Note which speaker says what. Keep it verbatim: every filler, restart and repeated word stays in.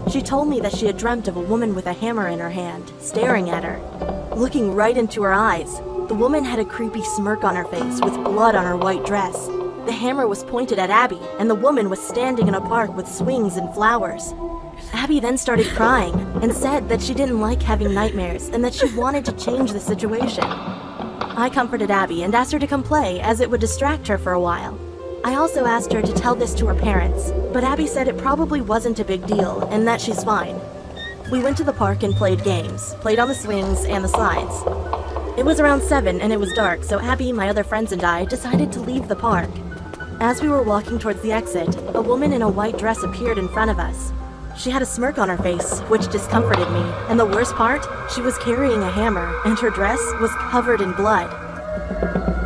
Speaker 1: She told me that she had dreamt of a woman with a hammer in her hand, staring at her. Looking right into her eyes, the woman had a creepy smirk on her face with blood on her white dress. The hammer was pointed at Abby, and the woman was standing in a park with swings and flowers. Abby then started crying and said that she didn't like having nightmares and that she wanted to change the situation. I comforted Abby and asked her to come play, as it would distract her for a while. I also asked her to tell this to her parents, but Abby said it probably wasn't a big deal and that she's fine. We went to the park and played games, played on the swings and the slides. It was around seven and it was dark, so Abby, my other friends, and I decided to leave the park. As we were walking towards the exit, a woman in a white dress appeared in front of us. She had a smirk on her face, which discomforted me, and the worst part, she was carrying a hammer, and her dress was covered in blood.